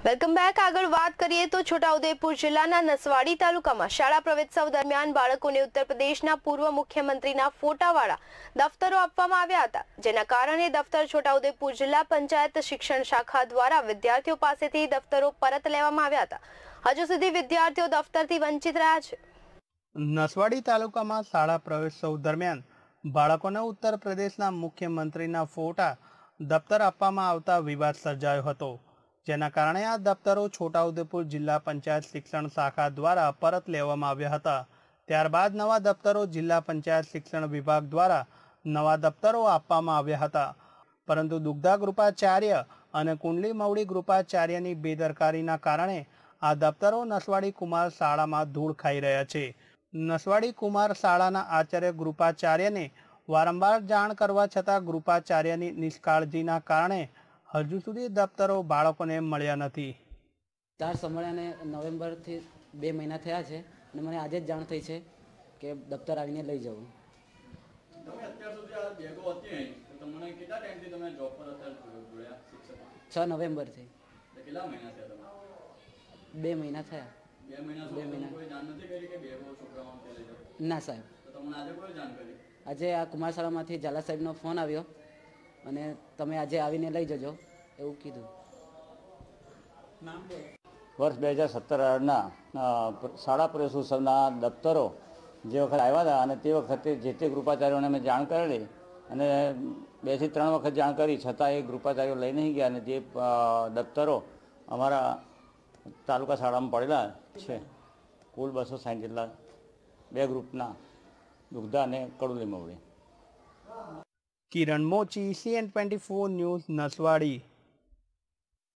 Welcome back. આગળ વાત કરીએ તો છોટાઉદેપુર જિલ્લાના નસવાડી તાલુકામાં શાળા પ્રવેશોત્સવ દરમિયાન બાળકોને ઉત્તર પ્રદેશના પૂર્વ મુખ્યમંત્રીના ફોટાવાળા દફતરો આપવામાં આવ્યા હતા, જેના કારણે દફતર છોટાઉદેપુર જિલ્લા પંચાયત શિક્ષણ શાખા દ્વારા વિદ્યાર્થીઓ પાસેથી દફતરો પરત લેવામાં આવ્યા હતા। હજુ સુધી વિદ્યાર્થીઓ દફતરથી વંચિત રહ્યા છે। નસવાડી તાલુકામાં શાળા પ્રવેશોત્સવ દરમિયાન બાળકોને ઉત્તર પ્રદેશના મુખ્યમંત્રીના ફોટા દફતર આપવામાં આવતા વિવાદ સર્જાયો હતો, જેના કારણે આ દફતરો છોટાઉદેપુર જિલ્લા પંચાયત શિક્ષણ શાખા દ્વારા પરત લેવામાં આવ્યા હતા। ત્યારબાદ નવા દફતરો જિલ્લા પંચાયત શિક્ષણ વિભાગ દ્વારા નવા દફતરો આપવામાં આવ્યા હતા, પરંતુ દુગ્ધા ગૃપાચાર્ય અને કુંડલી મવડી ગૃપાચાર્યની બેદરકારીના કારણે આ દફતરો નસવાડી કુમાર શાળામાં ધૂળ ખાઈ રહ્યા છે। નસવાડી કુમાર શાળાના આચાર્ય ગૃપાચાર્યને વારંવાર જાણ કરવા છતાં ગૃપાચાર્યની નિષ્કાળજીના કારણે હજુ સુધી દફતરો બાળકોને મળ્યા નથી। 4 સમયને નવેમ્બરથી 2 મહિના થયા છે અને મને આજે જ જાણ થઈ છે કે દફતર આવીને લઈ જવું। તમે અત્યાર સુધી આ બેગો હતી તો તમને કેટલા ટાઈમથી તમે જોબ પર જોડ્યા શિક્ષક? 6 નવેમ્બરથી। કેટલા મહિના થયા તમે? 2 મહિના થયા। 2 મહિના કોઈ જાણ નથી કરી કે બેગો છોકરાઓને લઈ જાઓ? ના સાહેબ। તો તમને આજે કોઈ જાણ કરી? આજે આ કુમાર શાળામાંથી ઝાલા સાહેબનો ફોન આવ્યો અને તમે આજે આવીને લઈ જજો એવું કીધું। વર્ષ 2017ના શાળા પ્રવેશોત્સવના દફતરો જે વખત આવ્યા હતા અને તે વખતે જે તે ગૃપાચાર્યોને મેં જાણ કરેલી અને 2 થી 3 વખત જાણ કરી છતાં એ ગૃપાચાર્યો લઈ નહીં ગયા અને જે દફતરો અમારા તાલુકા શાળામાં પડેલા છે કુલ 260 જેટલા 2 ગ્રુપના દુગ્ધા અને કડુલી મવડી। Kiran Mochi, CN24 news, Naswadi.